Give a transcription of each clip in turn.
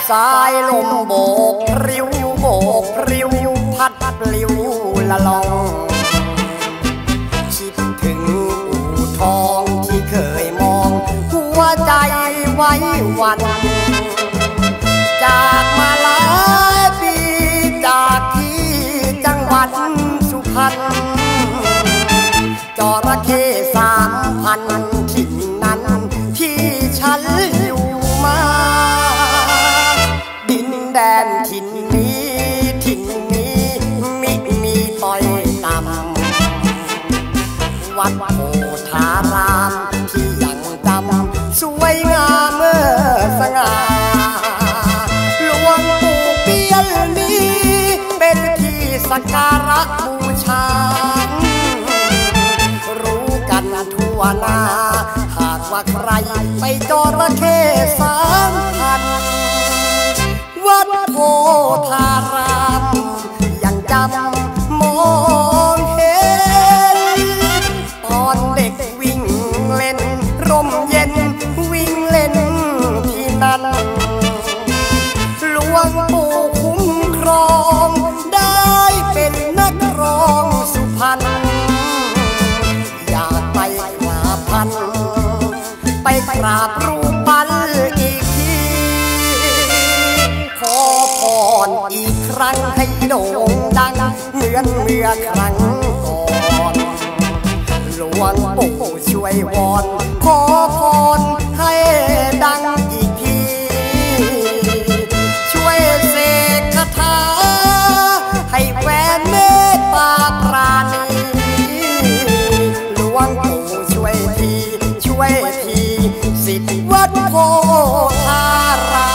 สายลมโบกพริ้วโบกพริ้วพัดปลิวละลองคิดถึงอู่ทองที่เคยมองหัวใจไว้วันจากมาหลายปีจากที่จังหวัดสุพรรณจระเข้3,000ถิ่นนั้นที่ฉันอยู่มาดินแดนถิ่นนี้มิมีต่อยต่ำวัดโพธารามที่ยังจำสวยงามเมื่อสง่าหลวงปู่เปี้ยนนี้เป็นที่สักการะบูชารู้กันทั่วหน้าหากว่าใครไปจระเข้3,000วัดโพธารามยังจำมองเห็นตอนเด็กวิ่งเล่นร่มเย็นวิ่งเล่นที่นั่นหลวงปู่คุ้มครองได้เป็นนักร้องสุพรรณอยากไปกราบท่านไปกราบรูปปั้นอีกทีขอพรอีกครั้งให้โด่งดังเหมือนเมื่อครั้งก่อนหลวงปู่ช่วยวอนขอพรให้ดังอีกทีช่วยเสกคาถาให้แฟนเมตตาปราณีหลวงปู่ช่วยทีสิทธิวัดโพธาราม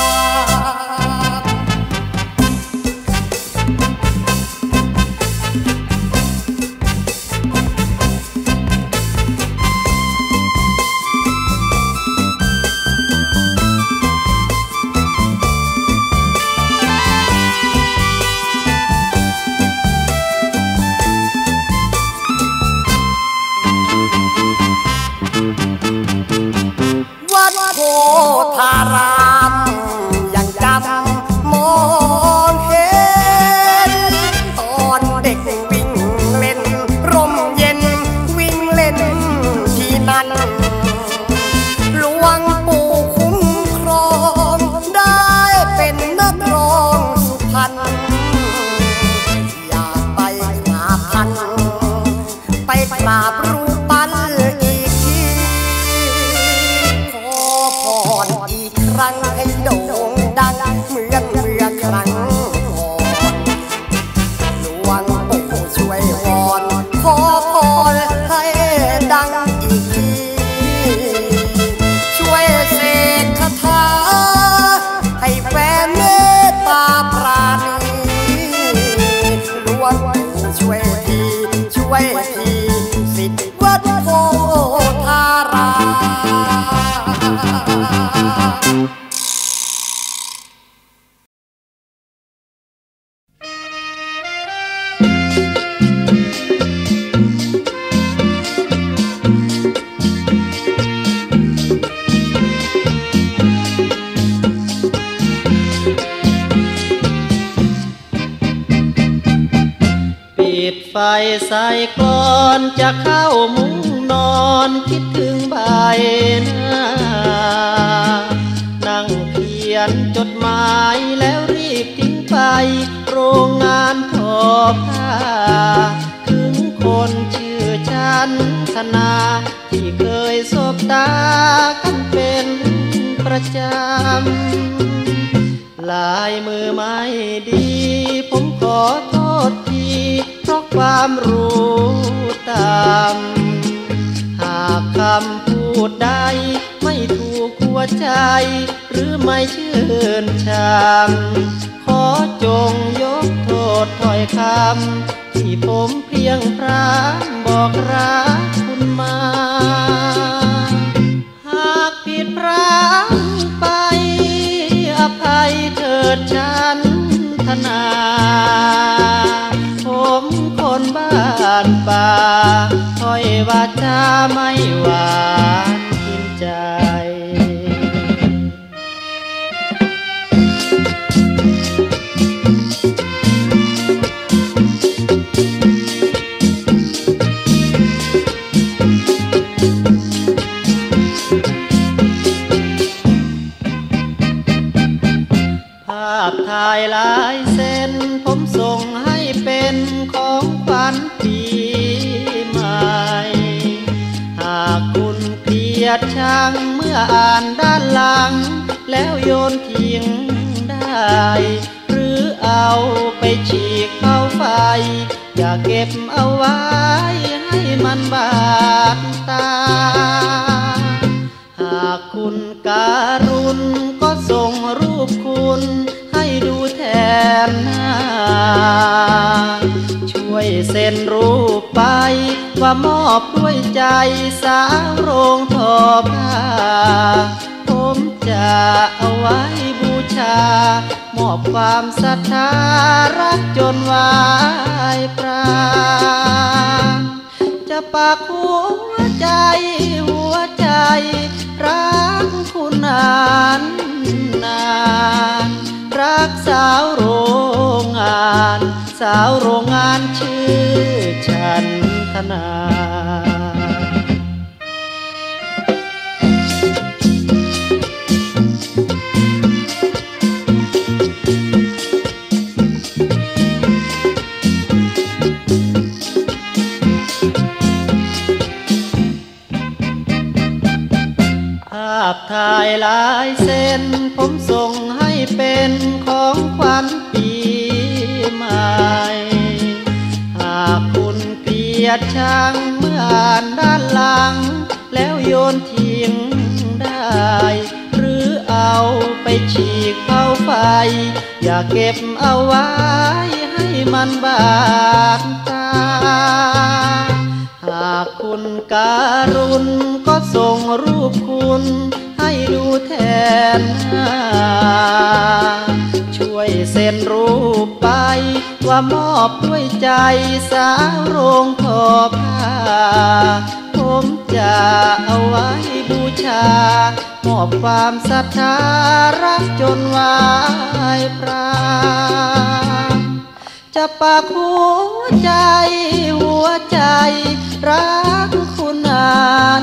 โพธารามยังจำมองเห็นตอนเด็กวิ่งเล่นร่มเย็นวิ่งเล่นที่นั่นหลวงปู่คุ้มครองได้เป็นนักร้องสุพรรณอยากไปกราบท่านไปกราบรูปปั้นอีกทีอีกครั้งให้โด่งดังเหมือนเมื่อครั้งก่อนหลวงปู่ช่วยวอนขอพรให้ดังอีกทีช่วยเสกคาถาให้แฟนเมตตาปราณีหลวงปู่ช่วยทีสิทธิวัดโพธารามปิดไฟใส่ก่อนจะเข้ามุ้งนอนคิดถึงใบหน้านั่งเขียนจดหมายแล้วรีบทิ้งไปโรงงานทอผ้าถึงคนชื่อฉันธนาที่เคยสบตากันเป็นประจำลายมือไม่ดีผมขอโทษทีเพราะความรู้ตามหากคำพูดใดไม่ถูกหัวใจหรือไม่ชื่นชมขอจงยกโทษถ้อยคำที่ผมเพียงพร่ำบอกรักคุณมาหากผิดพลาดไปอภัยเถิดฉันธนาผมคนบ้านป่าถ้อยวาจาไม่หวานกินใจขพถ่ายลายเส้นผมส่งให้เป็นของขวัญปีใหม่หากคุณเกลียดชังเมื่ออ่านด้านหลังแล้วโยนทิ้งได้หรือเอาไปฉีกเข้าไฟอย่าเก็บเอาไว้ให้มันบาดตาหากคุณการุณก็ส่งรูปคุณให้ดูแทนหน้าช่วยเซ็นรูปไปว่ามอบด้วยใจสาวโรงทอผ้าผมจะเอาไว้บูชามอบความศรัทธารักจนวายปราณจะปักหัวใจรักคุณนานรักสาวโรงงานชื่อฉันธนาภาพถ่ายลายเส้นผมส่งให้เป็นของขวัญปีใหม่หากคุณเกลียดชังเมื่ออ่านด้านหลังแล้วโยนทิ้งได้หรือเอาไปฉีกเข้าไฟอย่าเก็บเอาไว้ให้มันบาดตาหากคุณการุณก็ส่งรูปคุณให้ดูแทนหน้าช่วยเซ็นรูปไปว่ามอบด้วยใจสาวโรงทอผ้าผมจะเอาไว้บูชามอบความศรัทธารักจนวายปราณจะปักหัวใจรักคุณนาน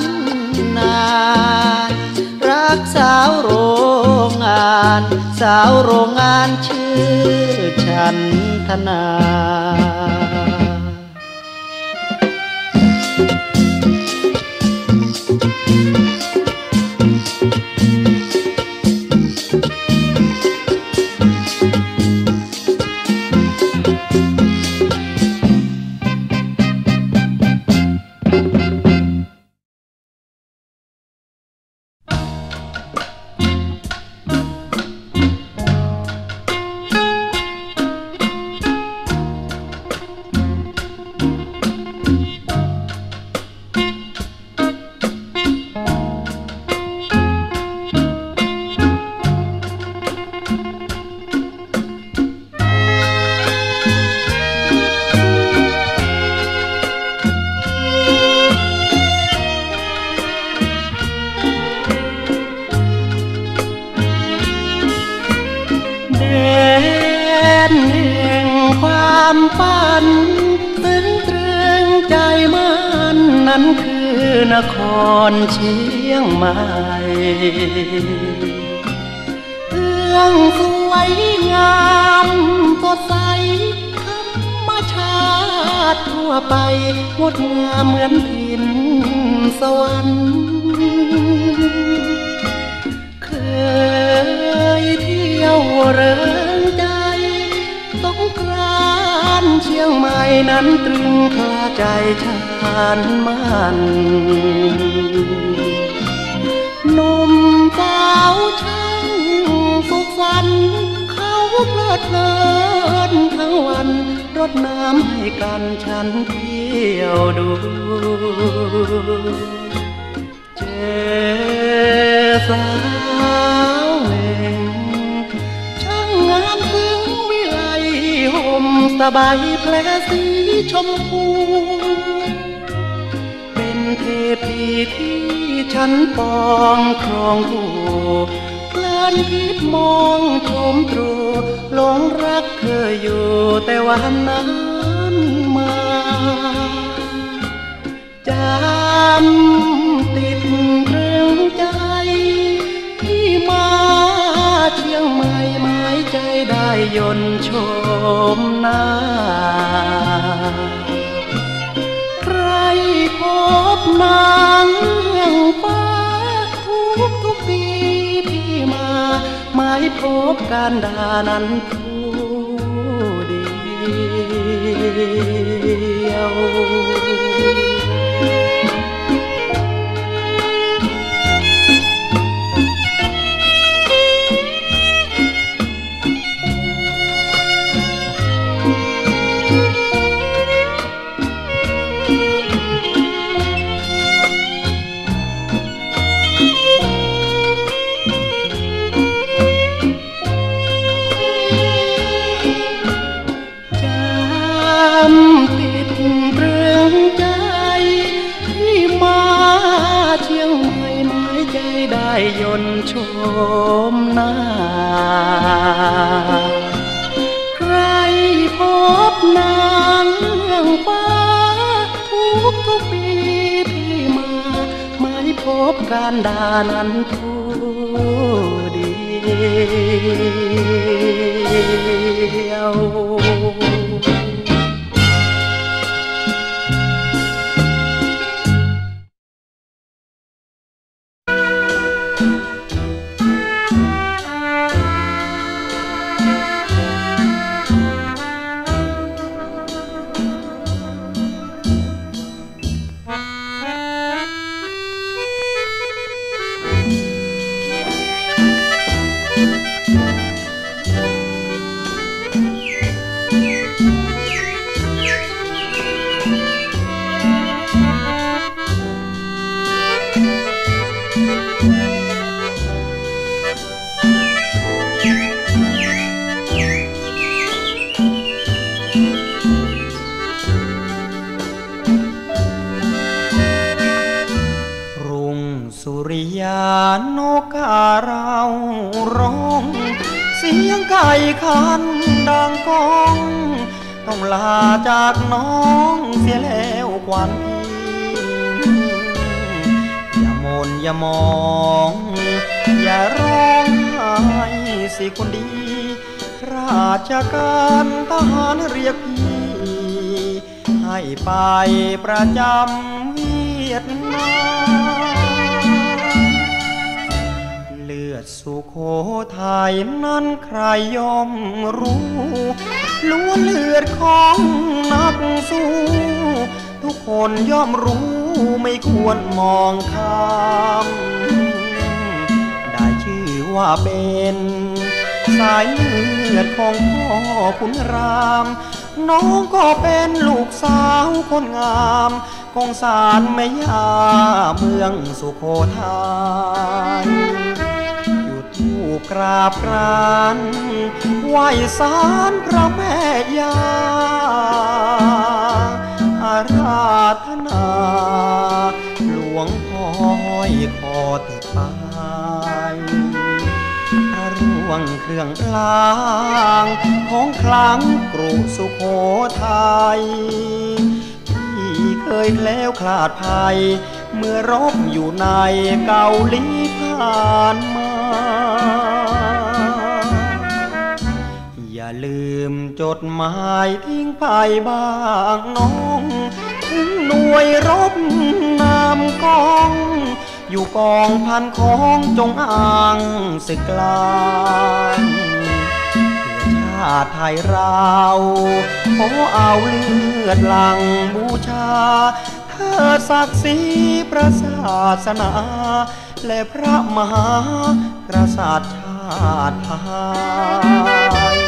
รักสาวโรงงานชื่อฉันธนานั้นคือนครเชียงใหม่เอื้องสวยงามสดใสธรรมชาติทั่วไปงดงามเหมือนถิ่นสวรรค์เคยเที่ยวเริงใจสงกรานต์เชียงใหม่นั้นตรึงคาใจฉันมันหนุ่มสาวช่างสุขสันต์เขาเพลิดเพลินทั้งวันรดน้ำให้กันฉันเที่ยวดูเจอสาวหนึ่งช่างงามถึงวิไลห่มสบายแผลสีชมพูเป็นเทพีที่ฉันปองครองคู่เพลินพิษมองชมตรูหลงรักเธออยู่แต่วันนั้นมาจำติดเรื่องใจที่มาเชียงใหม่หมายใจได้ยนต์ชมหน้าใครพบนางฟ้าทุกปีพี่มาไม่พบการดานั้นผู้เดียวยนต์ชมหน้าใครพบนางฟ้าทุกปีพี่มาไม่พบการดานั้นผู้เดียวนกกาเราร้องเสียงไก่ขันดังก้องต้องลาจากน้องเสียแล้วควันพี่อย่ามนอย่ามองอย่าร้องไห้สิคนดีราชการทหารเรียกพี่ให้ไปประจำเวียดนามเลือดสุโขทัยนั้นใครย่อมรู้ล้วนเลือดของนักสู้ทุกคนย่อมรู้ไม่ควรมองข้ามได้ชื่อว่าเป็นสายเลือดของพ่อขุนรามน้องก็เป็นลูกสาวคนงามของศาลแม่ย่าเมืองสุโขทัยอยู่ทูปกราบกรานไหว้ศาลพระแม่ย่าอาราธนาหลวงพ่อห้อยคอติดไปพระร่วงเครื่องล้างของคลังกรุสุโขทัยที่เคยแคล้วคลาดภัยเมื่อรบอยู่ในเกาหลีผ่านมาอย่าลืมจดหมายทิ้งไปบ้างน้องถึงหน่วยรบนำกองอยู่กองพันของจงอ่างศึกกลางเพื่อชาติไทยเราขอเอาเลือดหลั่งบูชาเทิดศักดิ์ศรีพระศาสนาและพระมหากษัตริย์ชาติไทย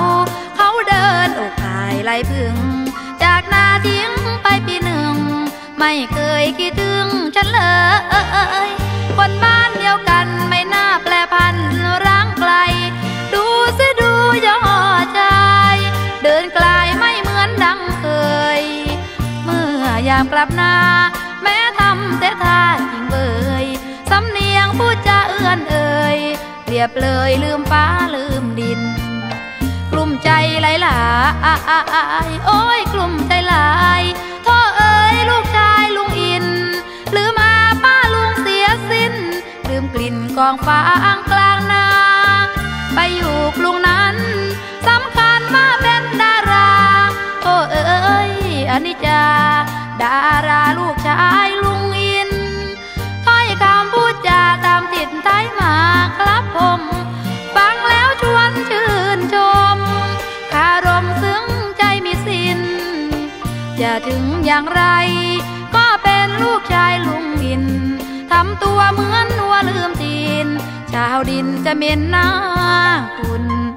ไล่พึ่งจากนาทิ้งไปปีหนึ่งไม่เคยคิดถึงฉันเลยคนบ้านเดียวกันไม่น่าแปรพันร้างไกลดูสิดูย่อใจเดินไกลไม่เหมือนดังเคยเมื่อยามกลับนาแม้ทำแต่ท่าจริงเบยสำเนียงพูดจาเอื้อนเอ่ยเปรียบเลยลืมฟ้าลืมดินกลุ่มใจหลายโอ้ยกลุ่มใจหลายพ่อเอ๋ยลูกชายลุงอินลืมอาป้าลุงเสียสิ้นลืมกลิ่นกองฟางกลางนาไปอยู่กรุงนั้นสำคัญว่าเป็นดาราโอ้เอ๋ยอนิจจาดาราลูกชายลุงอินถ้อยคำพูดจาตามติดท้ายมาครับผมฟังแล้วชวนชื่นชมคารมซึ้งใจมีสิ้นจะถึงอย่างไรก็เป็นลูกชายลุงอินทำตัวเหมือนวัวลืมตีนชาวดินจะเหม็นหน้าคุณ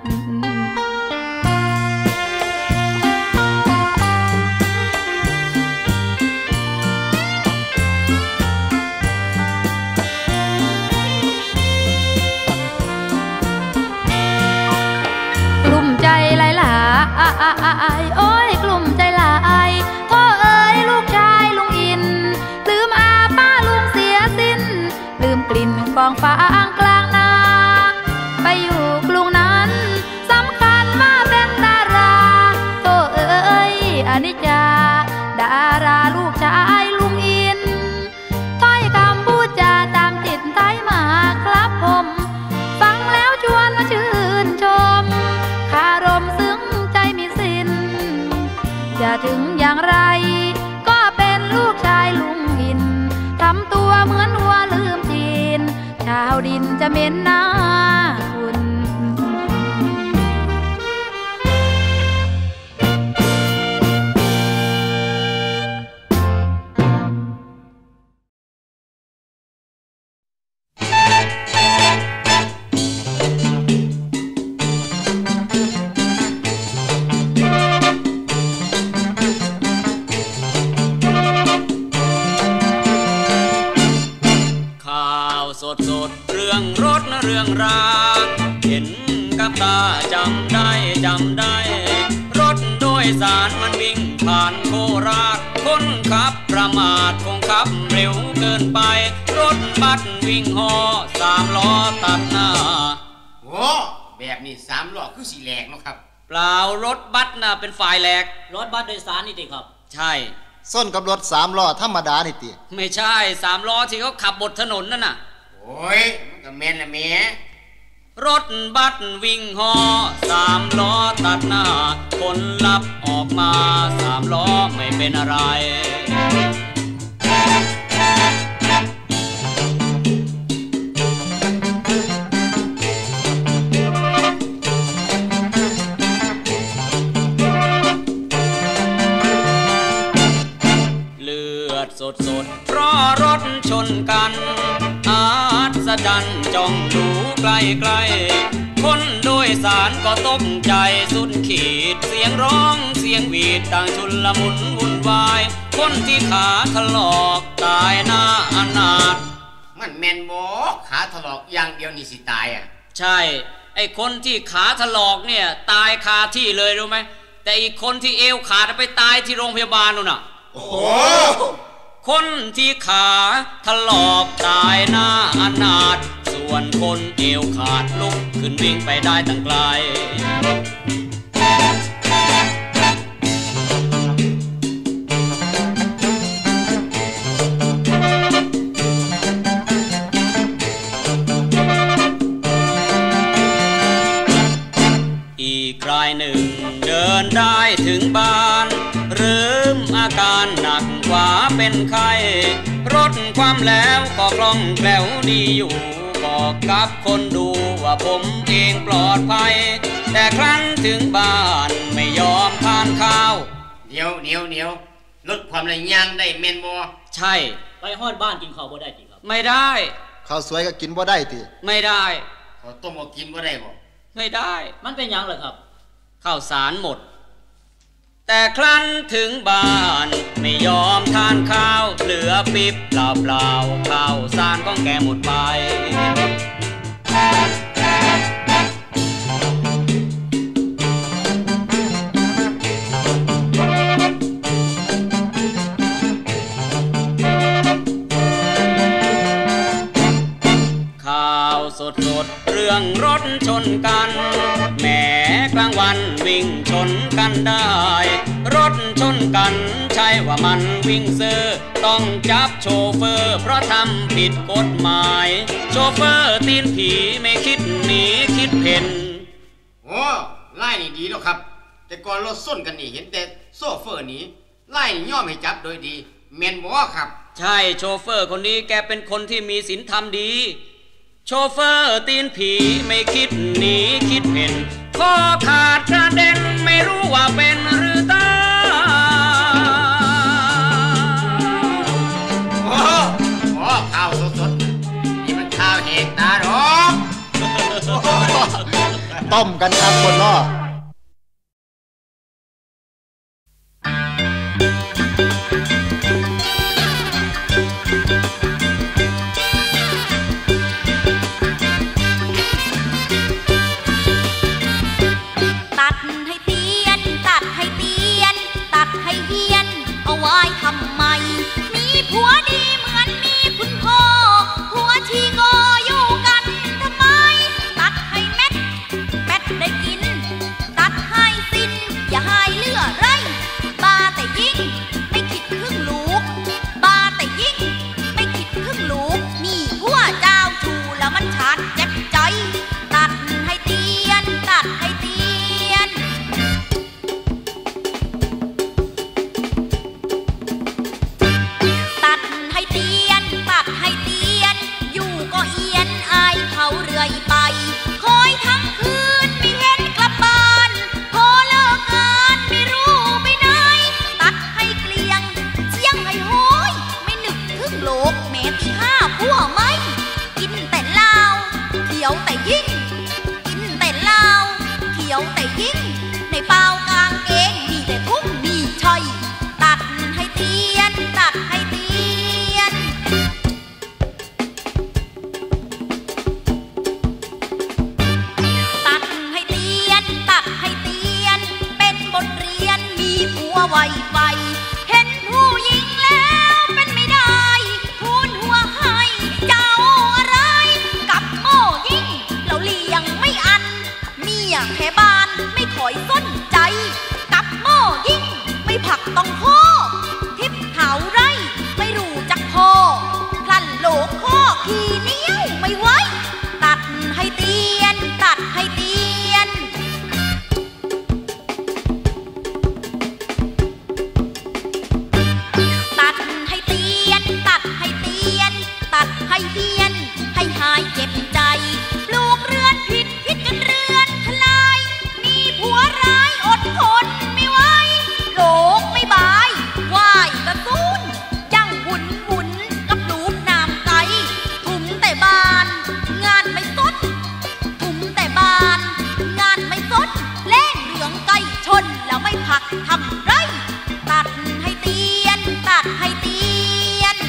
โอ้ยกลุ่มใจหลายพ่อเอ๋ยลูกชายลุงอินลืมอาป้าลุงเสียสิ้นลืมกลิ่นกองฟางกลางนาไปอยู่กรุงนั้นสำคัญว่าเป็นดาราโตเอ๋ยอนิจจาดาราลูกชายลุงอินถ้อยคำพูดจาตามติดท้ายมาครับผมฟังแล้วชวนมาชื่นชมคารมซึ้งใจมีสิ้นจะถึงอย่างไรก็เป็นลูกชายลุงอินทำตัวเหมือนวัวลืมจีนชาวดินจะเหม็นหน้าคุณเรื่องราวเห็นกับตาจำได้รถโดยสารมันวิ่งผ่านโคราชคนขับประมาทคงขับเร็วเกินไปรถบัสวิ่งฮอ3 ล้อตัดหน้าโอ้แบบนี้3 ล้อคือ4 แหลกเนาะครับเปล่ารถบัสน่ะเป็นฝ่ายแหลกรถบัสโดยสารนี่ติครับใช่ส้นกับรถ3 ล้อธรรมดานี่ติไม่ใช่3 ล้อที่เขาขับบนถนนนั่นน่ะโอ้ยมันก็แม่นละแม่รถบัสวิ่งฮอ3 ล้อตัดหน้าคนลับออกมา3 ล้อไม่เป็นอะไรเลือดสดเพราะรถชนกันอัศจรรย์จ้องดูไกลๆคนโดยสารก็ตกใจสุดขีดเสียงร้องเสียงหวีดต่างชุลมุนวุ่นวายคนที่ขาถลอกตายหน้าอนาถมันแม่นบ่ขาถลอกอย่างเดียวนี่สิตายอ่ะใช่ไอ้คนที่ขาถลอกเนี่ยตายคาที่เลยรู้ไหมแต่อีกคนที่เอวขาดไปตายที่โรงพยาบาลนู่นน่ะโอ้โหคนที่ขาถลอกตายหน้าอนาถส่วนคนเอวขาดลุกขึ้นวิ่งไปได้ตั้งไกลอีกรายหนึ่งเดินได้ถึงบ้านเริ่มอาการหนักกว่าเป็นไข้รถความแล้วก็คล่องแคล่วดีอยู่บอกกับคนดูว่าผมเองปลอดภัยแต่ครั้นถึงบ้านไม่ยอมทานข้าวเดี๋ยวลดความระยางได้แม่นบ่ใช่ไปฮอดบ้านกินข้าวบ่ได้ติครับไม่ได้ข้าวสวยก็กินบ่ได้ติไม่ได้ข้าวต้มก็กินบ่ได้บ่ไม่ได้มันเป็นหยังล่ะครับข้าวสารหมดแต่ครั้นถึงบ้านไม่ยอมทานข้าวระปิบเปล่าเปล่าข้าวสารของแกหมดไปข่าวสดเรื่องรถชนกันแหมกลางวันวิ่งชนกันได้รถชนกันใช่ว่ามันวิ่งซื้อต้องจับโชเฟอร์เพราะทำผิดกฎหมายโชเฟอร์ตีนผีไม่คิดหนีคิดเพ่นโอ้ไล่นี่ดีแล้วครับแต่ก่อนรถส้นกันนี่เห็นแต่โซเฟอร์หนีไล่นี่ย่อมให้จับโดยดีแม่นบ่ครับใช่โชเฟอร์คนนี้แกเป็นคนที่มีศีลธรรมดีโชเฟอร์ตีนผีไม่คิดหนีคิดเพ่นคอขาดกระเด็นไม่รู้ว่าเป็นหรือตายโอ้ข้าวสดนี่มันข้าวแหกตาหรอต้มกันครับคนล้อทำไมมีผัวดีเหมือนมีคุณพ่อผัวชีโกอยู่กันทำไมตัดให้เม็ดได้กินตัดให้สิ้นอย่าให้เหลือไรบาแต่ยิ่งไม่คิดครึ่งลูกบาแต่ยิ่งไม่คิดครึ่งลูกมีผัวเจ้าชูแล้วมันชัดเจ็บใจตัดให้เตียนตัดให้เตียนเรื่อยไปคอยทั้งคืนไม่เห็นกลับบ้านพอเลิกงานไม่รู้ไปไหนตัดให้เกลียงเชียงให้โหยไม่นึกถึงโลกแม้ตีห้าผัวไม่กินแต่เหล้าเขียวแต่ยิ่งกินแต่เหล้าเขียวแต่ยิ่งในเป้ากางเกงมีแต่ทุ่งมีชัยตัดให้เตียนตัดให้เตียนไวเห็นผู้หญิงแล้วเป็นไม่ได้ทูลหัวให้เจ้าอะไรกับโง่ยิ่งเราเลี้ยงไม่อันเมียแค่บ้านไม่คอยสนใจกับโง่ยิ่งไม่ผักต้องข้อทิพเท้าไรไม่รู้จักพอพลันโลกข้อขี้เหนียวไม่ไหวตัดให้เตียนตัดให้เตียนตัดให้เตียนให้หายเจ็บใจปลูกเรือนผิดคิดกันเรือนทลายมีผัวร้ายอดทนไม่ไหวโลกไม่บายว่ายกระตุ้นยังหุ่นกับลูกน้ำไก่ทุ่มแต่บ้านงานไม่สดทุ่มแต่บ้านงานไม่สดเล่นเหลืองไก่ชนแล้วไม่พักทำไรตัดให้เตียนตัดให้เตียน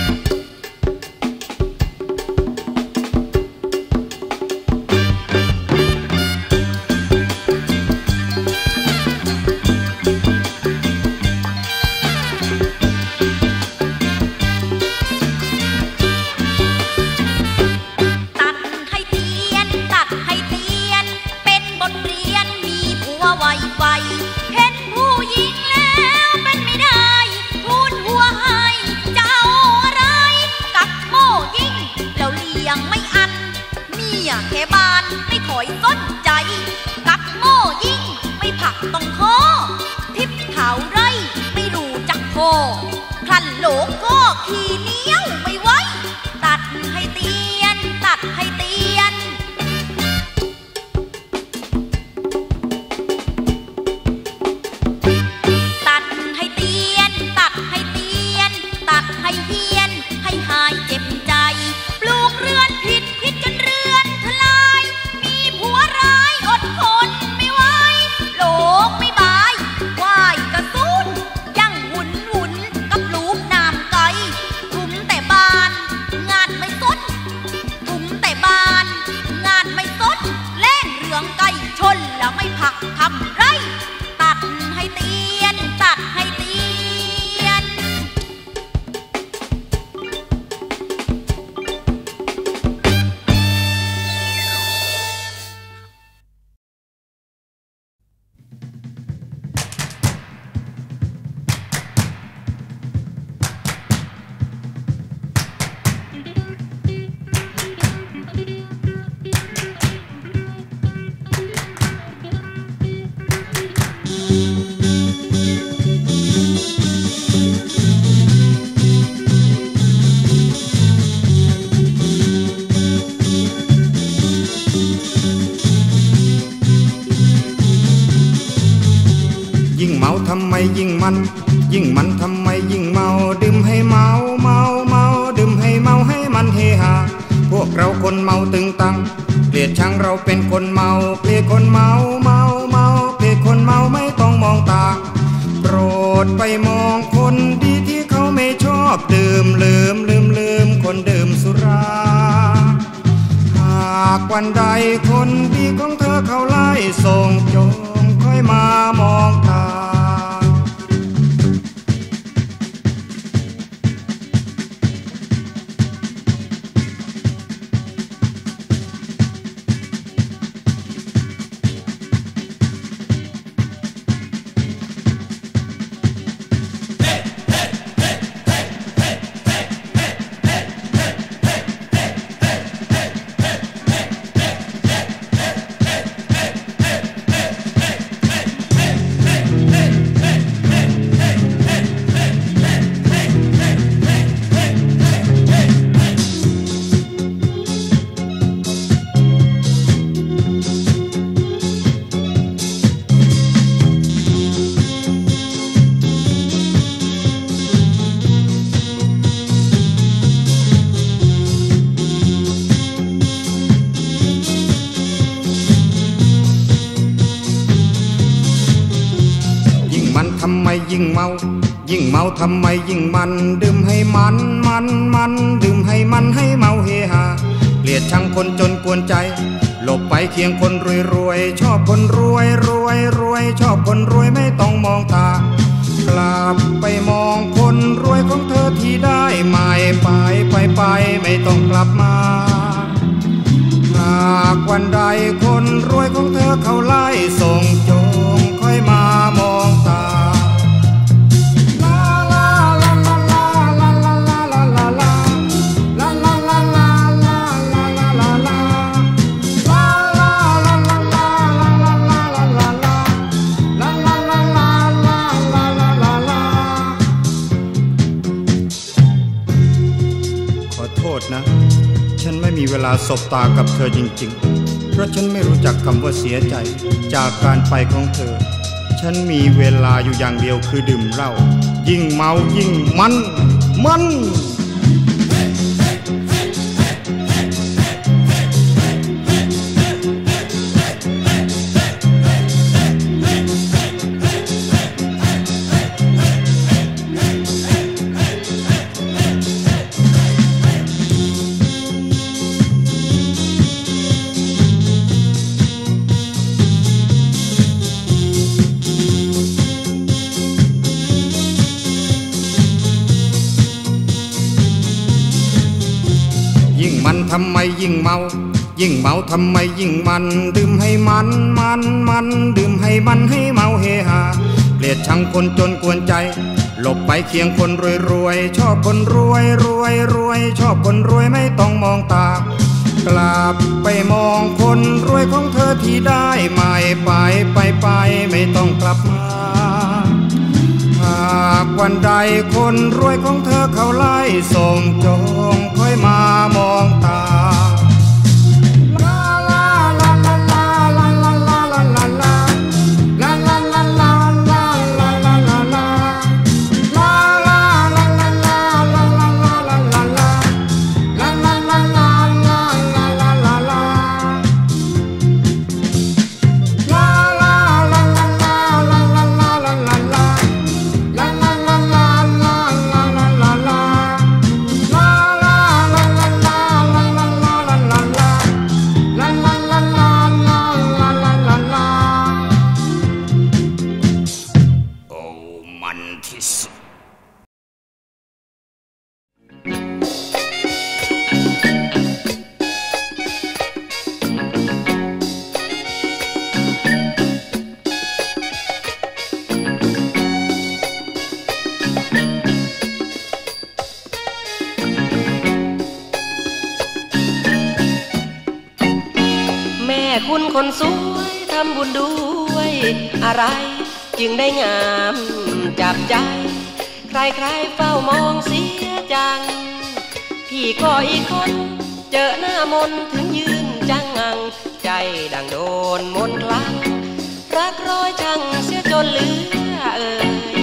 เห็นผู้หญิงแล้วเป็นไม่ได้ทูลหัวให้เจ้าอะไรกับโง่ยิ่งแล้วเลี้ยงไม่อันเมียแค่บ้านไม่คอยสนใจกับโง่ยิ่งไม่ผักต้องคอทิพเท้าไรไม่รู้จักพอคลันโหลกก็ขี้เหนียวไม่ไหวตัดให้เตียนตัดให้เตียน ทยิ่งมันทำไมยิ่งเมาดื่มให้เมาดื่มให้เมาให้มันเฮฮาพวกเราคนเมาตึงตังเกลียดชังเราเป็นคนเมาเกลียดคนเมาเกลียดคนเมาไม่ต้องมองตาโปรดไปมองคนดีที่เขาไม่ชอบดื่มลืมคนดื่มสุราหากวันใดคนดีของเธอเขาไล่ส่งจงค่อยมามองตายิ่งเมาทำไมยิ่งมันดื่มให้มันดื่มให้มันให้เมาเฮฮาเกลียดชังคนจนกวนใจหลบไปเคียงคนรวยชอบคนรวยชอบคนรวยไม่ต้องมองตากลับไปมองคนรวยของเธอที่ได้ไม่ไปไม่ต้องกลับมาหากวันใดคนรวยของเธอเขาไล่ส่งจงค่อยมามองตานะฉันไม่มีเวลาสบตากับเธอจริงๆเพราะฉันไม่รู้จักคำว่าเสียใจจากการไปของเธอฉันมีเวลาอยู่อย่างเดียวคือดื่มเหล้ายิ่งเมายิ่งมันทำไมยิ่งเมาทำไมยิ่งมันดื่มให้มันดื่มให้มันให้เมาเฮฮาเกลียดชังคนจนกวนใจหลบไปเคียงคนรวยชอบคนรวยชอบคนรวยไม่ต้องมองตากลับไปมองคนรวยของเธอที่ได้ไม่ไปไม่ต้องกลับมาหากวันใดคนรวยของเธอเขาไล่ส่งจงค่อยมามองตาคุณคนสวยทำบุญด้วยอะไรจึงได้งามจับใจใครๆเฝ้ามองเสียจังพี่ก็อีกคนเจอหน้ามนถึงยืนจังงังใจดังโดนมนต์คลั่งรักร้อยจังเสียจนเหลือเอ่ย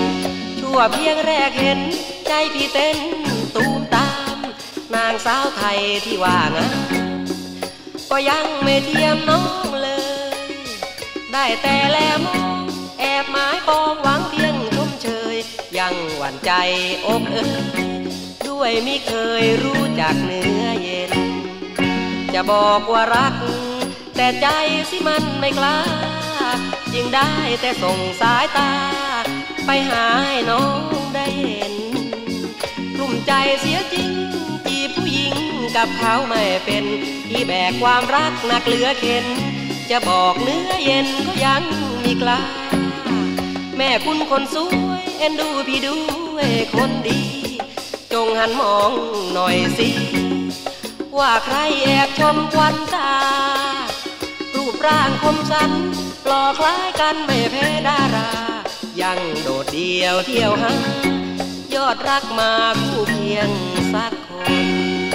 ชั่วเพียงแรกเห็นใจพี่เต้นตูมตามนางสาวไทยที่ว่างามก็ยังไม่เทียมน้องเลยได้แต่แลมองแอบหมายปองหวังเพียงชมเชยยังหวั่นใจอกด้วยมิเคยรู้จักเนื้อเย็นจะบอกว่ารักแต่ใจสิมันไม่กล้าจึงได้แต่ส่งสายตาไปหาให้น้องได้เห็นกลุ่มใจเสียจริงจีบผู้หญิงกับเขาไม่เป็นที่แบกความรักหนักเหลือเข็นจะบอกเนื้อเย็นก็ยังมีกล้าแม่คุณคนสวยเอ็นดูพี่ด้วยคนดีจงหันมองหน่อยสิว่าใครแอบชมควันตารูปร่างคมสันหล่อคล้ายกันไม่แพ้ดารายังโดดเดี่ยวเที่ยวหายอดรักมาคู่เพียงสักคน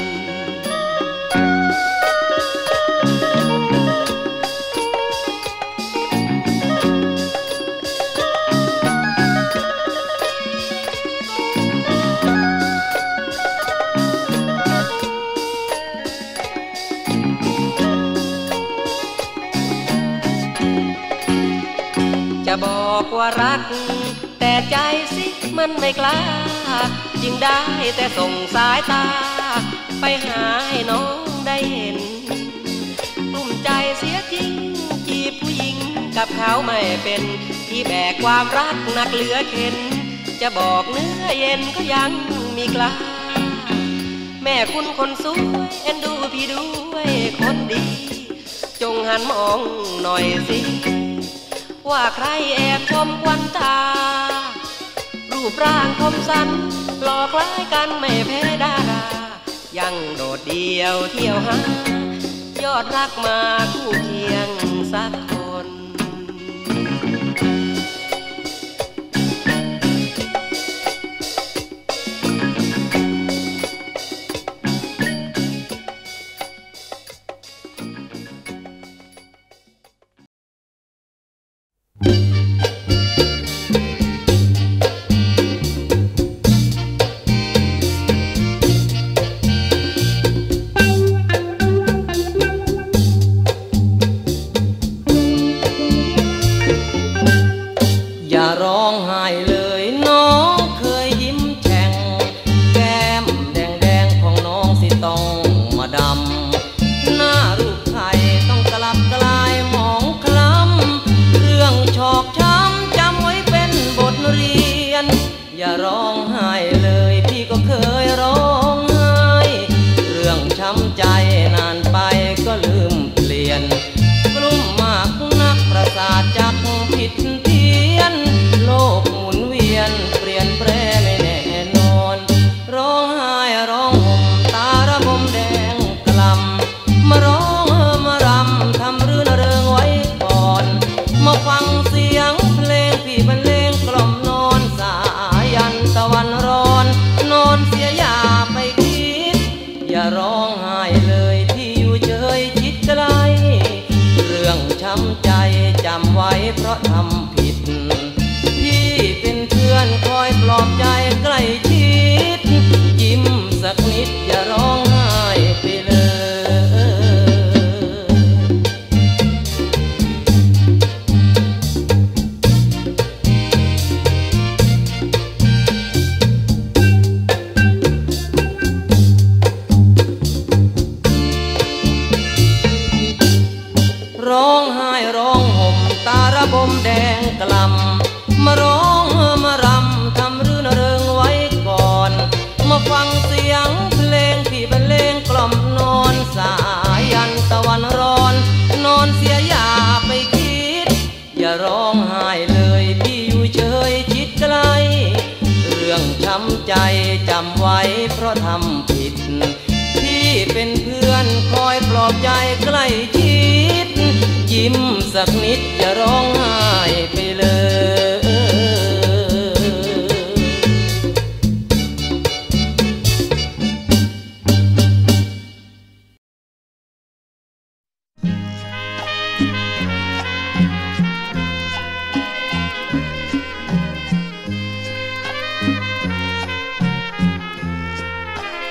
จะบอกว่ารักแต่ใจสิมันไม่กล้าจึงได้แต่ส่งสายตาไปหาให้น้องได้เห็นกลุ่มใจเสียจริงจีบผู้หญิงกับเขาไม่เป็นที่แบกความรักหนักเหลือเข็นจะบอกเนื้อเย็นก็ยังมีกล้าแม่คุณคนสวยเอ็นดูพี่ด้วยคนดีจงหันมองหน่อยสิว่าใครแอบชมควันตารูปร่างคมสันหล่อคล้ายกันไม่แพ้ดารายังโดดเดี่ยวเที่ยวหายอดรักมาคู่เคียงสักคน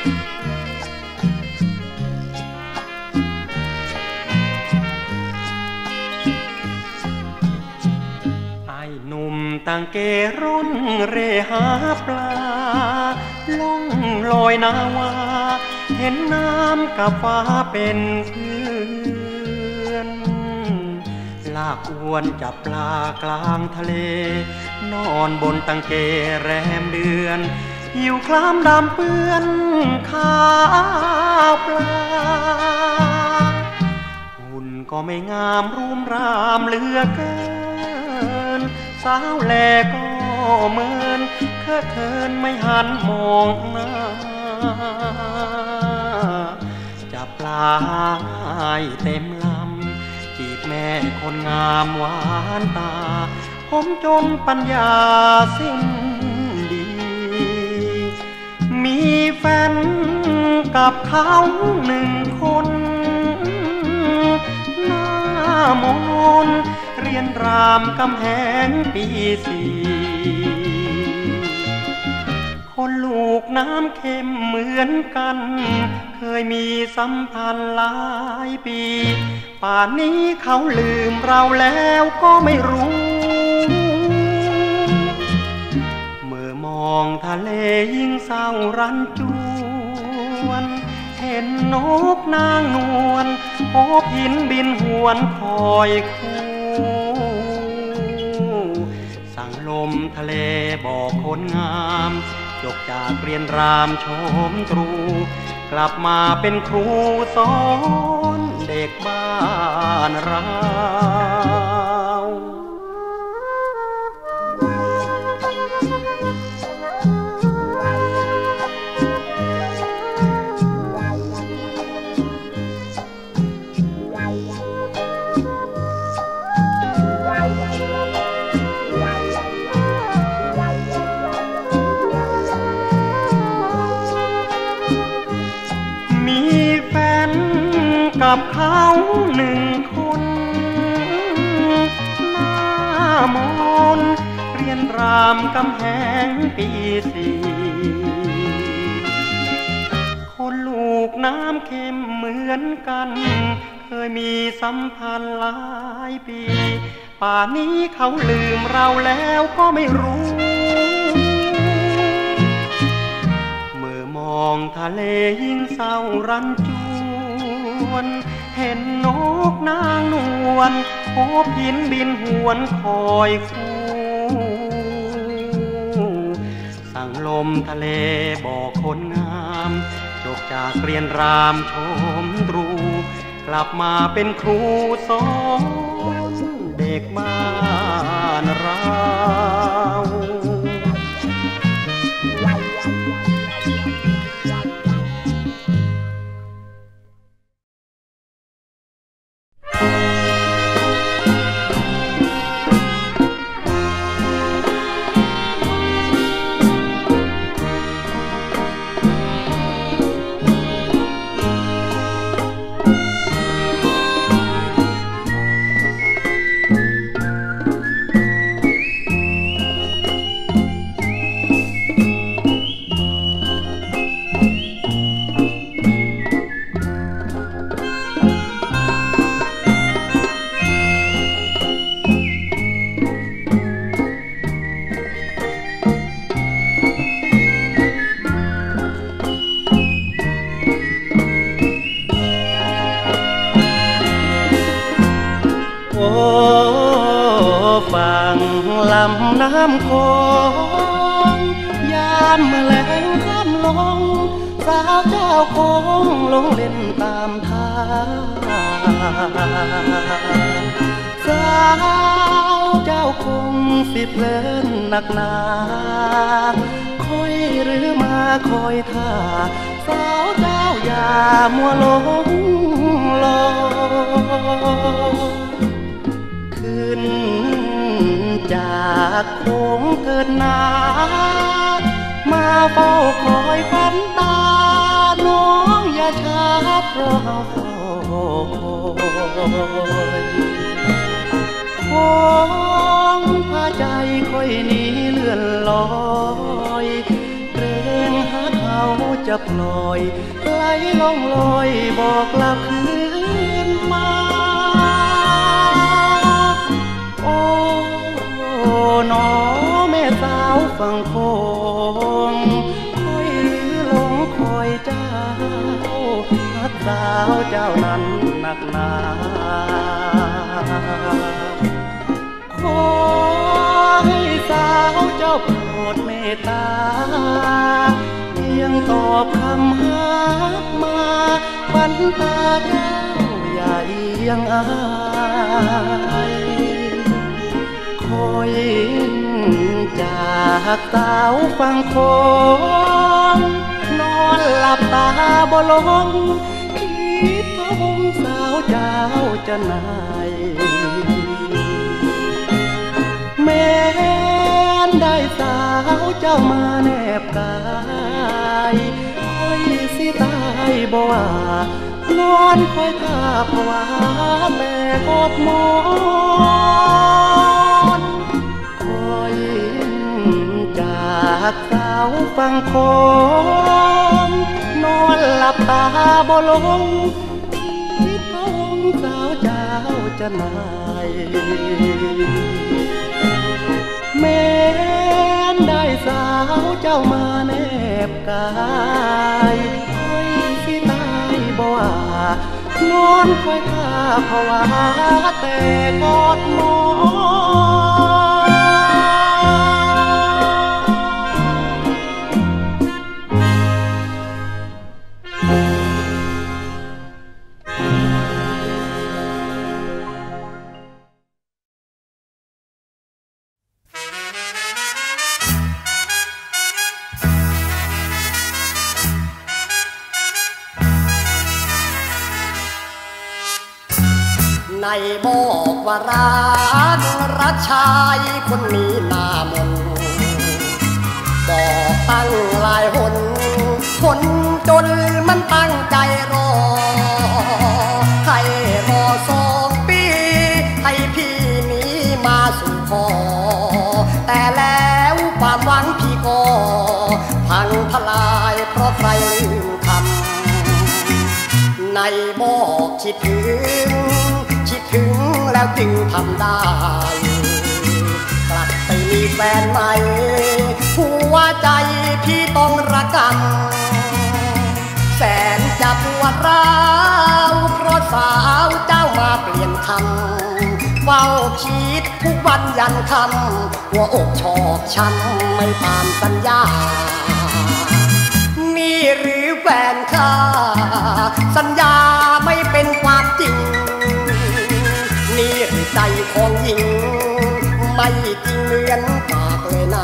หนุ่มต่างเกร่อนเร่หาปลาล่องลอยนาวาเห็นน้ำกับฟ้าเป็นเพื่อนลากอวนจับปลากลางทะเลนอนบนตังเกแรมเดือนหิวคล้ำดำเปื้อนข้าวปลาหุ่นก็ไม่งามรุ่มรามเหลือเกินสาวแลก็เหมือนเคอะเขินไม่หันมองหน้าจับปลาให้เต็มลำจีบแม่คนงามหวานตาผมจนปัญญาสิ้นดีมีแฟนกับเขาหนึ่งคนหน้ามนเรียนรามกำแหงปีสี่คนลูกน้ำเค็มเหมือนกันเคยมีสัมพันธ์หลายปีป่านนี้เขาลืมเราแล้วก็ไม่รู้เมื่อมองทะเลยิ่งเศร้ารันจวนเห็นนกนางนวลโอบหินบินหวนคอยคู่สั่งลมทะเลบอกคนงามจบจากเรียนรามชมตรูกลับมาเป็นครูสอนเด็กบ้านเรากับเขาหนึ่งคนหน้ามนเรียนรามกำแหงปีสี่คนลูกน้ำเค็มเหมือนกันเคยมีสัมพันธ์หลายปีป่านนี้เขาลืมเราแล้วก็ไม่รู้เมื่อมองทะเลยิ่งเศร้ารันจวนเห็นนกนางนวลโอบหินบินหวนคอยคู่สั่งลมทะเลบอกคนงามจบจากเรียนรามชมตรูกลับมาเป็นครูสอนเด็กบ้านเราน้ำโขงยามแมลงข้ามลงสาวเจ้าคงลงเล่นตามทางสาวเจ้าคงสิเพลินหนักหนาคอยหรือมาคอยท่าสาวเจ้าอย่ามัวหลงลอยขึ้นจากโค้งเกิดนามาเฝ้าคอยควันตาน้องอย่าช้าเพราะเฝ้าคอยพาใจค่อยหนีเลื่อนลอยเกรงหาทาจะปล่อยไหลล่องลอยบอกลาคืนมาโอ้หนอแม่สาวฝั่งโคงคอยหลงคอยเจ้าฮักสาวเจ้านั้นหนักหนาขอให้สาวเจ้าโปรดเมตตาเพียงตอบคำฮักมาบันตาเจ้าอย่าเอียงอายคอยจากสาวฟังโคงนอนหลับตาบ่ลงคิดพงสาวเจ้าจะนายแม้นได้สาวเจ้ามาแนบกายคอยสิตายบ่ว่านอนคอยท่าภาวะแต่กอดหมอนคอยจากสาวฟังโคงนอนหลับตาบ่ลงคิดพงสาวเจ้าจะนายแม้นได้สาวเจ้ามาแนบกายคอยสิตายบ่ว่านอนคอยท่าภาวะแต่กอดหมอนในบอกว่ารักชายคนนี้หน้ามนบอกตั้งหลายคนจนมันตั้งใจรอให้รอ2 ปีให้พี่นี้มาสู่ขอแต่แล้วความหวังพี่ก็พังทลายเพราะใครลืมคำในบอกคิดถึงแล้วจึงทำได้กลับไปมีแฟนใหม่หัวใจพี่ต้องระกำแสนจะปวดร้าวเพราะสาวเจ้ามาเปลี่ยนคำเฝ้าคิดทุกวันยันค่ำหัวอกชอกช้ำไม่ตามสัญญานี่หรือแฟนข้าสัญญาไม่เป็นความจริงนี่หรือใจของหญิงไม่จริงเหมือนปากเลยนะ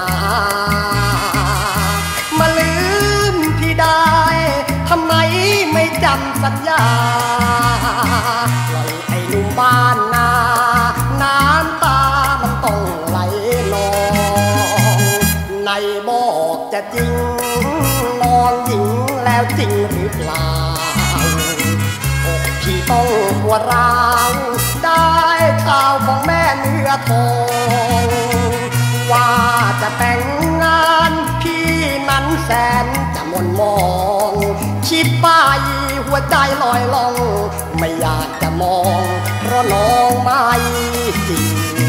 มาลืมพี่ได้ทำไมไม่จำสัญญาปล่อยให้หนุ่มบ้านนาน้ำตามันต้องไหลนองในบอกจะจริงนอนหญิงแล้วจริงหรือเปล่าอกพี่ต้องปวดร้าวได้ข่าวของแม่เนื้อทองว่าจะแต่งงานพี่นั้นแสนจะมนมองคิดไปหัวใจลอยล่องไม่อยากจะมองเพราะน้องไม่จริง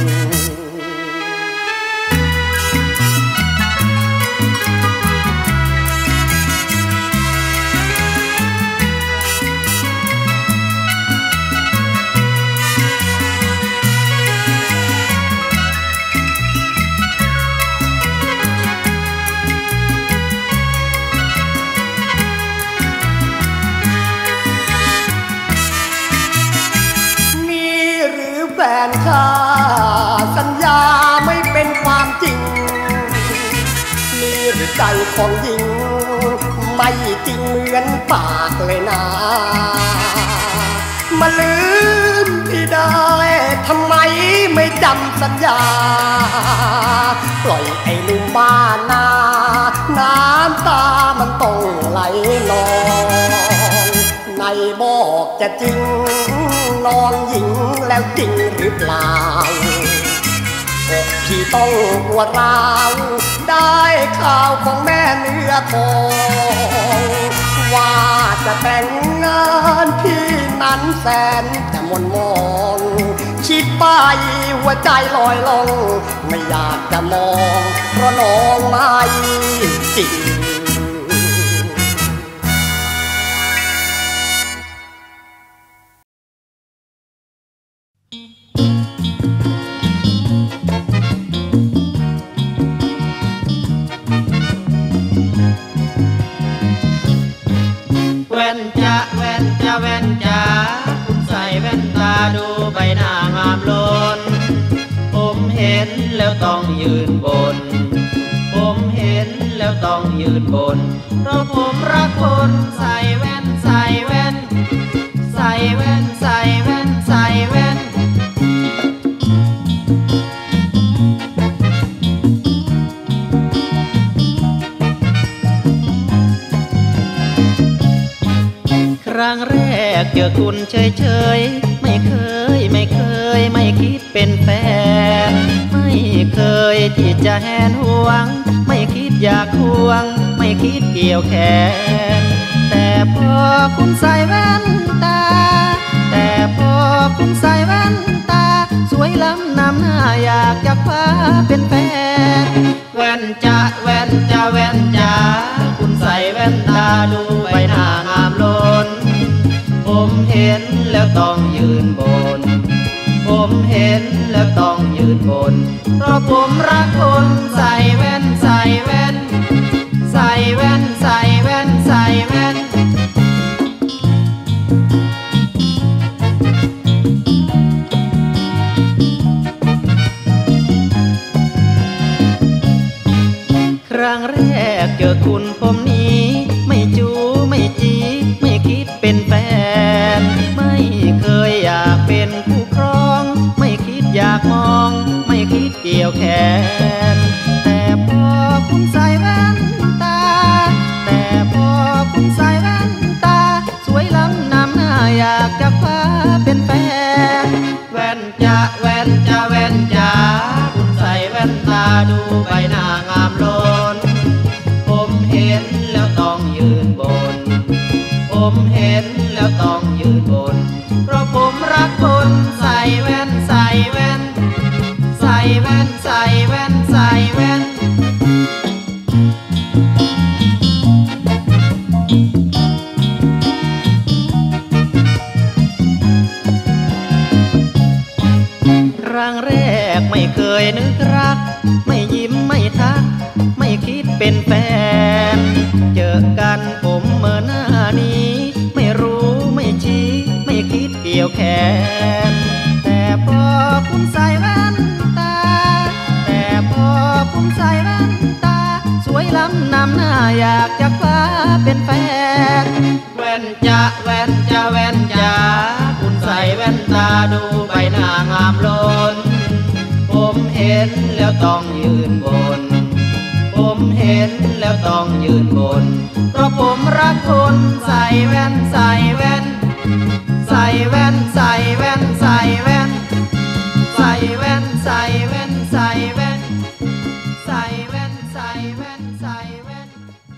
แฟนข้าสัญญาไม่เป็นความจริงมีหรือใจของหญิงไม่จริงเหมือนปากเลยนะมาลืมพี่ได้ทำไมไม่จำสัญญาปล่อยไอ้หนุ่มบ้านนาน้ำตามันต้องไหลนองในบอกจะจริงนอนหญิงแล้วจริงหรือเปล่าอกพี่ต้องปวดร้าวได้ข่าวของแม่เนื้อทองว่าจะแต่งงานที่นั้นแสนจะมนมองคิดไปหัวใจลอยลงไม่อยากจะมองเพราะน้องไม่จริงแว่นจ้าแว่นจ้าแว่นจ้าคุณใส่แว่นตาดูใบหน้างามล้นผมเห็นแล้วต้องยืนบนผมเห็นแล้วต้องยืนบนเพราะผมรักคนใส่แว่นใส่แว่นใส่แว่นใส่แว่นใส่แว่นครั้งแรกเจอคุณเฉยๆไม่เคยไม่คิดเป็นแฟนไม่เคยที่จะแหนหวงไม่คิดอยากควงไม่คิดเกี่ยวแขนแต่พอคุณใส่แว่นตาแต่พอคุณใส่แว่นตาสวยล้ำนำหน้าอยากจะคว้าเป็นแฟนแว่นจ้าแว่นจ้าแว่นจ้าคุณใส่แว่นตาดูใบหน้างามล้นผมเห็นแล้วต้องยืนบนผมเห็นแล้วต้องยืนบนเพราะผมรักคนใส่แว่นใส่แว่นใส่แว่นใส่แว่นใส่แว่นครั้งแรกเจอคุณผมนี้ไม่จูไม่จีไม่คิดเป็นแฟนไม่เคยอยากเป็นผู้ครองไม่คิดอยากมองไม่คิดเกี่ยวแขนแต่พอคุณใส่แว่นตาแต่พอคุณใส่แว่นตาสวยล้ำนำหน้าอยากจะคว้าเป็นแฟนแว่นจ้าแว่นจ้าแว่นจ้าคุณใส่แว่นตาดูใบหน้างามล้นผมเห็นแล้วต้องยืนบนผมเห็นแล้วต้องยืนบนเพราะผมรักคนใส่แว่นใส่แว่นใส่แว่นใส่แว่นใส่แว่นครั้งแรกไม่เคยนึกรักไม่ยิ้มไม่ทักไม่คิดเป็นแฟนเจอกันผมเมื่อหน้านี้ไม่รู้ไม่ชี้ไม่คิดเกี่ยวแขนแต่พอคุณใส่แว่นตาแต่พอคุณใส่แว่นตาสวยล้ำนำหน้าอยากจะคว้าเป็นแฟนแว่นจ้าแว่นจ้าแว่นจ้าคุณใส่แว่นตาดูใบหน้างามล้นผมเห็นแล้วต้องยืนบนผมเห็นแล้วต้องยืนบนเพราะผมรักคนใส่แว่นใส่แว่นใส่แว่นใส่แว่นใส่แว่นใส่แว่นใส่แว่นใส่แว่นใส่แว่นใส่แว่นใส่แว่น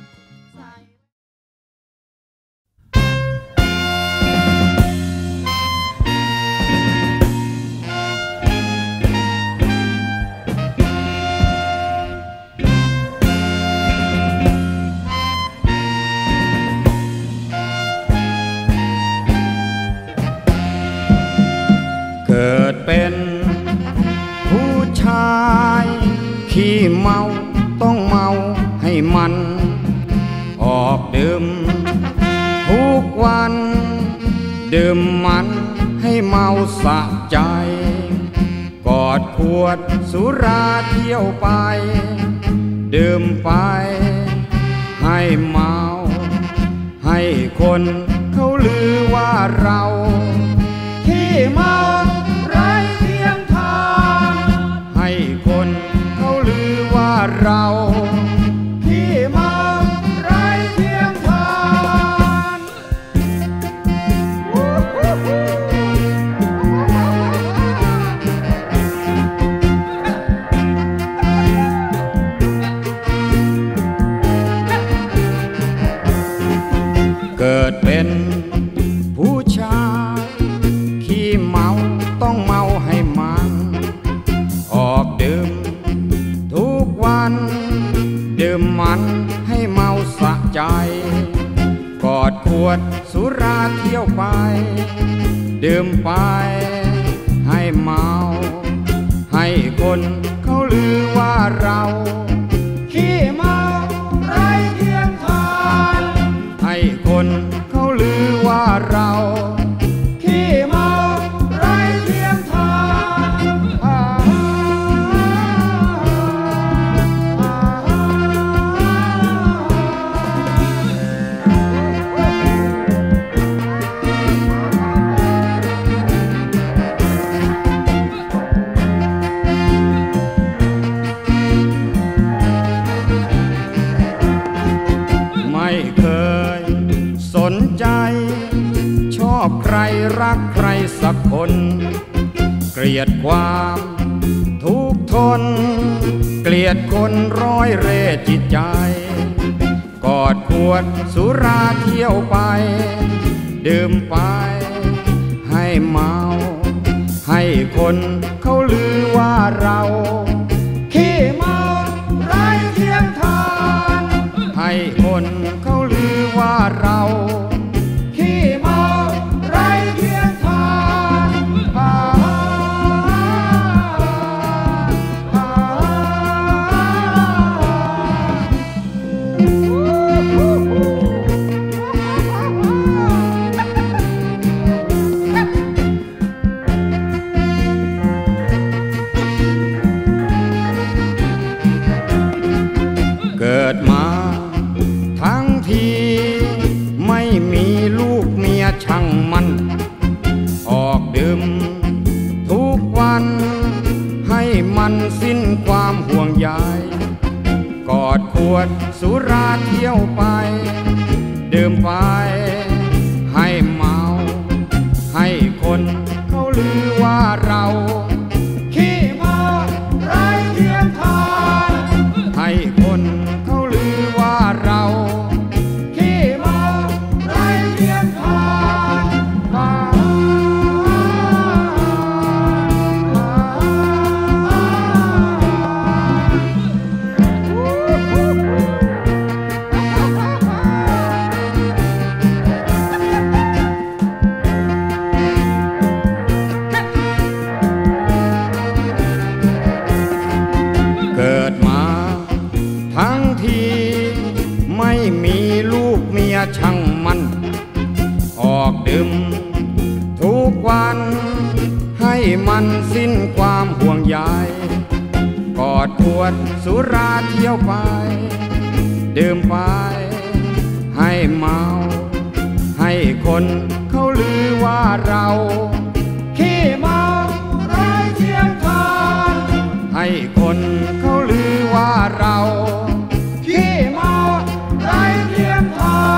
เกิดเป็นผู้ชายขี้เมาต้องเมาให้มันออกดื่มทุกวันดื่มมันให้เมาสะใจกอดขวดสุราเที่ยวไปดื่มไปให้เมาให้คนเขาลือว่าเราขี้เมาไร้เทียมทานให้คนเขาลือว่าเราขี้เมาไร้เทียมทานเกิดเป็นผู้ชายขี้เมาต้องเมาให้มันออกดื่มทุกวันดื่มมันให้เมาสะใจกอดขวดสุราเที่ยวไปดื่มไปให้เมาให้คนเขาลือว่าเราขี้เมาไร้เทียมทานให้คนเขาลือว่าเราขี้เมาไร้เทียมทานไม่เคยสนใจชอบใครรักใครสักคนเกลียดความทุกข์ทนเกลียดคนร้อยเร่จิตใจกอดขวดสุราเที่ยวไปดื่มไปให้เมาให้คนเขาลือว่าเราขี้เมาไร้เทียมทานให้คนเขาลือว่าเราขี้เมาไร้เทียมทานเกิดมาทั้งทีไม่มีลูกเมียช่างมันออกดื่มทุกวันให้มันสิ้นความห่วงใยกอดขวดสุราเที่ยวไปดื่มไปให้เมาให้คนเขาลือว่าเราขี้เมาไร้เทียมทานให้คนเขาลือว่าเราขี้เมาไร้เทียมทานเกิดมาทั้งทีไม่มีลูกเมียช่างมันออกดื่มทุกวันให้มันสิ้นความห่วงใยกอดขวดสุราเที่ยวไปดื่มไปให้เมาให้คนเขาลือว่าเราขี้เมาไร้เทียมทานให้คนเขาลือว่าเราขี้เมาไร้เทียมทาน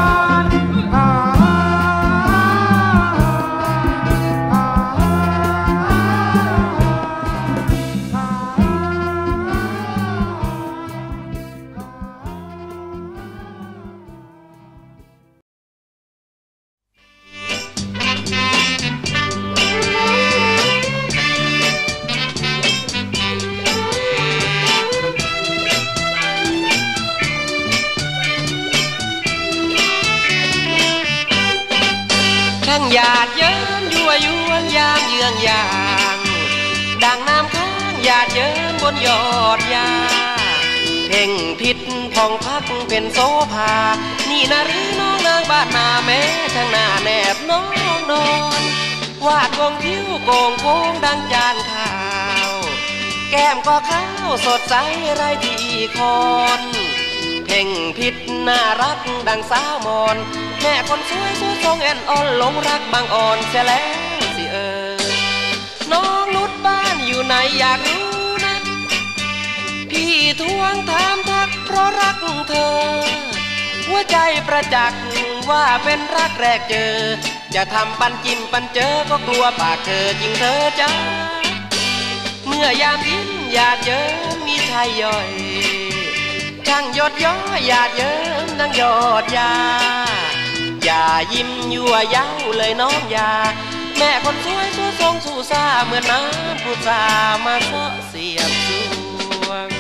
หยาดเยิ้มยั่วยวนยามเยืองยางดังน้ำค้างหยาดเยิ้มบนยอดยาเพ่งพิษพองพักเป็นโซภานี่นะหรือน้องนางบ้านนาแม้ช่างหน้าแนบน้องนอนวาดวงคิ้วโก่งโค้งดังจานข้าวแก้มก็ขาวสดใสไร้ที่คอนเพ่งพิษน่ารักดังสาวมอนแม่คนสวยสวยทรงแอนอ่อนหลงรักบางอ่อนเสียแล้วสิน้องนุชบ้านอยู่ไหนอยากรู้นะพี่ทวงถามทักเพราะรักเธอหัวใจประจักษ์ว่าเป็นรักแรกเจอจะทำปันจิ้มปันเจอก็กลัวปากเธอจริงเธอจ้าเมื่อยามยิ้มหยาดเยิ้มมีชายย่อยช่างหยดย้อยหยาดเยิ้มดังหยอดยาอย่ายิ้มยั่วเย้าเลยน้องอย่าแม่คนสวยสู้ทรงสู้ซาเหมือนน้ำพุทรามาเสาะเสียบสวง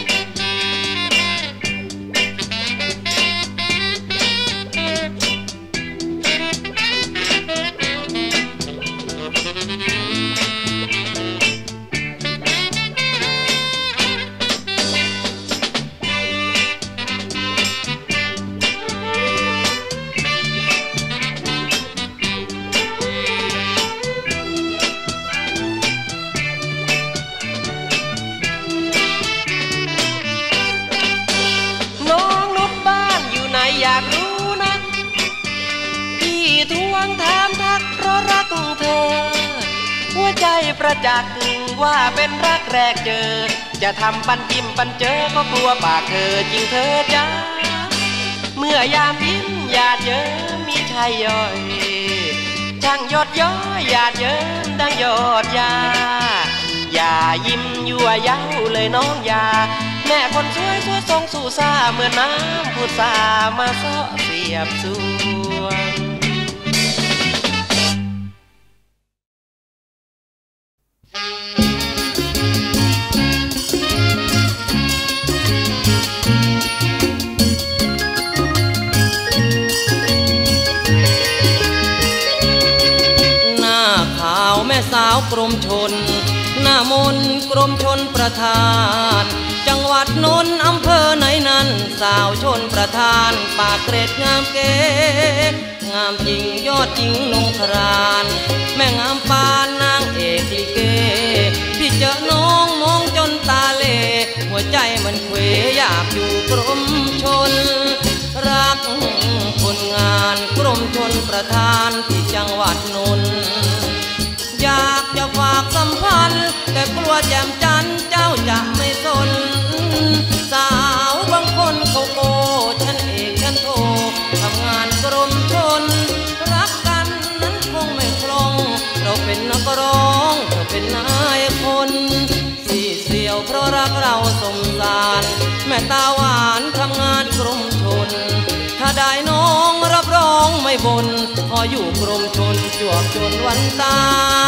อยากรู้นะพี่ทวงถามทักเพราะรักเธอหัวใจประจักษ์ว่าเป็นรักแรกเจอจะทำปันจิ้มปันเจอก็กลัวปากเธอจริงเธอจ้าเมื่อยามยิ้มหยาดเยิ้มมีชายย่อยช่างยอดย้อยหยาดเยิ้มดังยอดยาอย่ายิ้มยั่วเย้าเลยน้องอย่าแม่คนสวยสู้ทรงสู้ซาเหมือนน้ำพุทรามาเสาะเสียบสวงหน้าขาวแม่สาวกรมชนหน้ามนกรมชนประธานจังหวัดนนท์อำเภอไหนนั้นสาวชนประธานปากเกร็ดงามเก๋งามจริงยอดจริงนงครานแม่งามปานนางเอกลิเกพี่เจอน้องมองจนตาเล่หัวใจมันเขวอยากอยู่กรมชนรักคนงานกรมชนประธานที่จังหวัดนนท์อยากจะฝากสัมพันธ์แต่กลัวแจ่มจันเจ้าจะไม่สนสาวบางคนเขาโกฉันเอกฉันโททำงานกรมชนรักกันนั้นคงไม่คล่องเราเป็นนักร้องเราเป็นนายคนสี่เสี่ยวเพราะรักเราสมสารแม่ตาหวานทำงานกรมชนถ้าได้น้องรับรองไม่บ่นพออยู่กรมชนจวบจนวันตา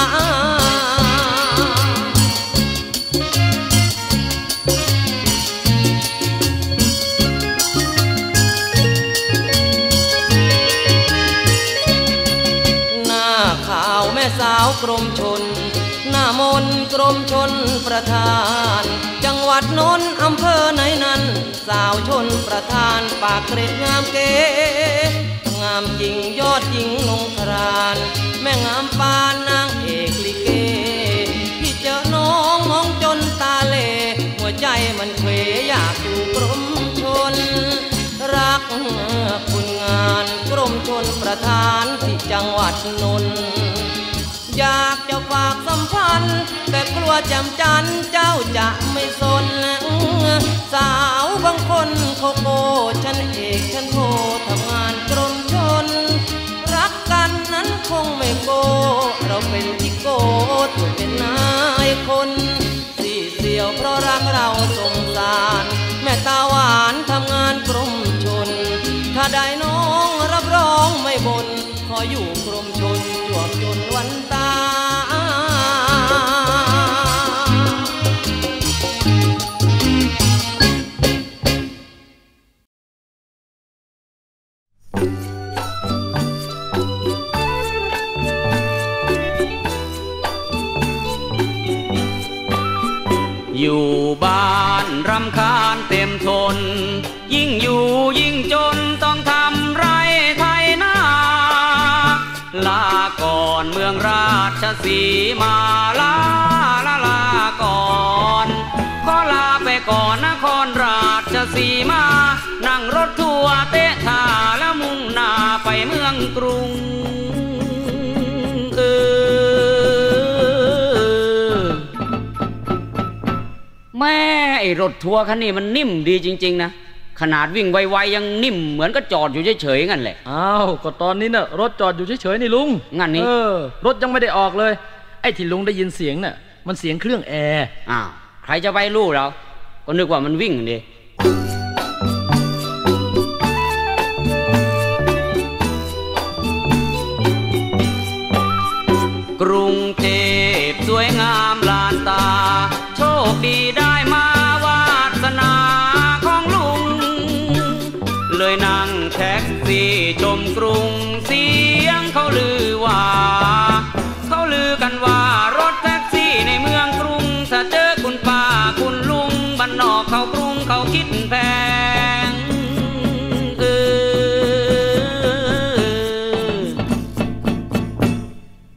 หน้าขาวแม่สาวกรมชนหน้ามนกรมชนประธานจังหวัดนนท์อำเภอไหนนั้นสาวชนประธานปากเกร็ดงามเก๋งามจริงยอดจริงนงครานแม่งามปานนางเอกลิเกพี่เจอน้องมองจนตาเล่หัวใจมันเขวอยากอยู่กรมชนรักคุณงานกรมชนประธานที่จังหวัดนนท์อยากจะฝากสัมพันธ์แต่กลัวจำจันเจ้าจะไม่สนสาวบางคนเขาโกฉันเอกฉันโททำงานกรมชนรักกันนั้นคงไม่โกเราเป็นที่โกตัวเป็นนายคนสี่เสี่ยวเพราะรักเราสงสารแม่ตาหวานทำงานกรมชนถ้าได้น้องรับรองไม่บ่นขออยู่กรมชนจวบจนวันตาอยู่บ้านรำคาญเต็มทนยิ่งอยู่ยิ่งจนต้องทำไรไถนาลาก่อนเมืองราชสีมาลาก่อนก็ลาไปก่อนนครราชสีมานั่งรถทัวร์เตะท่าแล้วมุ่งหน้าไปเมืองกรุงแม่ไอ้รถทัวร์คันนี้มันนิ่มดีจริงๆนะขนาดวิ่งไวๆยังนิ่มเหมือนก็จอดอยู่เฉยๆงั้นแหละอ้าวก็ตอนนี้น่ะรถจอดอยู่เฉยๆนี่ลุงงั้นนี้รถยังไม่ได้ออกเลยไอ้ที่ลุงได้ยินเสียงน่ะมันเสียงเครื่องแอร์อ้าวใครจะไปรู้เราก็นึกว่ามันวิ่งดิ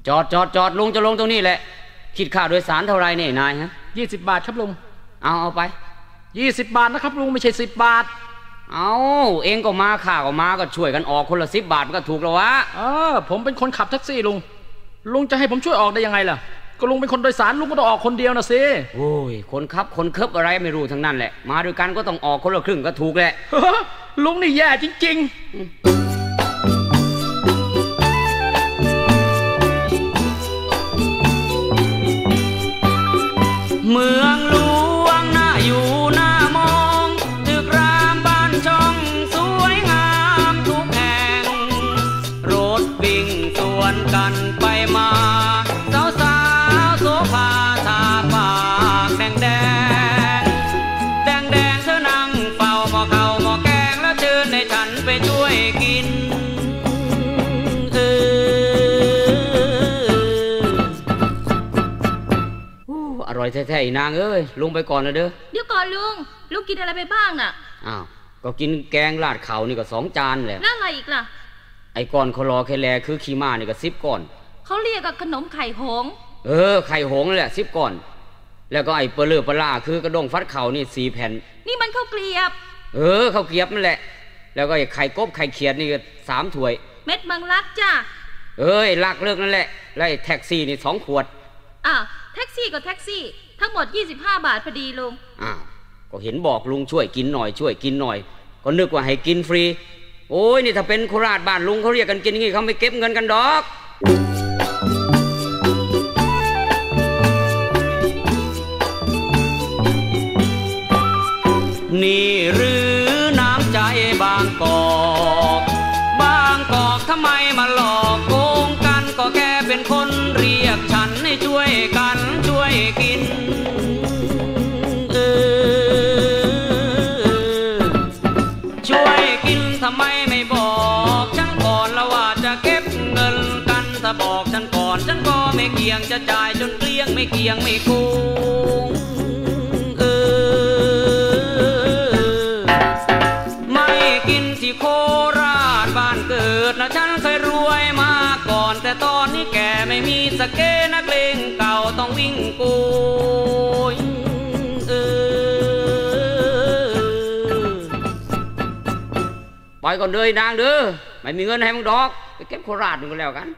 จอดลุงจะลงตรงนี้แหละคิดค่าโดยสารเท่าไรเนี่ยนายฮะ 20 บาทครับลุงเอาไป 20 บาทนะครับลุงไม่ใช่10 บาทเอาเองก็มาข้าก็มาก็ช่วยกันออกคนละ10 บาทมันก็ถูกแล้ววะผมเป็นคนขับแท็กซี่ลุงจะให้ผมช่วยออกได้ยังไงล่ะก็ลุงเป็นคนโดยสารลุงก็ต้องออกคนเดียวนะสิโอ้ยคนขับคนเคิบอะไรไม่รู้ทั้งนั้นแหละมาด้วยกันก็ต้องออกคนละครึ่งก็ถูกแหละลุงนี่แย่จริงๆเมืองหลวงน่าอยู่น่ามองตึกรามบ้านช่องสวยงามทุกแห่งรถวิ่งสวนกันไปมาสาวโซฟาทาปากแดงเธอนั่งเฝ้าหม้อข้าวหม้อแกงแล้วเชิญให้ฉันไปช่วยกินอร่อยแท้ๆนางเอ้ยลุงไปก่อนนะเด้อเดี๋ยวก่อนลุงกินอะไรไปบ้างน่ะก็กินแกงราดข้าวนี่ก็2 จานแหละแล้วอะไรอีกล่ะไอ้ก้อนคลอแคแลคือขี้ม้านี่ก็10 ก้อนเขาเรียกกับขนมไข่หงไข่หงแหละ10 ก้อนแล้วก็ไอ้เปลือกปลาคือกระด้งฟัดเข่านี่4 แผ่นนี่มันข้าวเกลียบข้าวเกลียบนั่นแหละแล้วก็ไอ้ไข่กบไข่เขียดนี่ก็3 ถ้วยเม็ดมังลักจ้ะลักเลิกนั่นแหละแล้วไอ้แท็กซี่นี่2 ขวดแท็กซี่ก็แท็กซี่ทั้งหมด25 บาทพอดีลุงก็เห็นบอกลุงช่วยกินหน่อยก็นึกว่าให้กินฟรีโอ้ยนี่ถ้าเป็นโคราชบ้านลุงเขาเรียกกันกินอย่างนี้เขาไม่เก็บเงินกันดอกนี่หรือน้ำใจบางกอกทำไมมาหลอกโกงกันก็แค่เป็นคนเรียกฉันให้ช่วยกันช่วยกินช่วยกินทำไมไม่บอกฉันก่อนแล้วว่าจะเก็บเงินกันถ้าบอกฉันก่อนฉันก็ไม่เกี่ยงจะจ่ายจนเกลี้ยงไม่เกี่ยงไม่โกงไม่กินที่โคราชบ้านเกิดนะฉันเคยรวยมาก่อนแต่ตอนนี้แกไม่มีสเกนักเลงเก่าต้องวิ่งโกยปล่อยก่อนเลยนางเด้อไม่มีเงินให้มึงดอกไปเก็บโคราชมึงก็แล้วกัน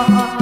อ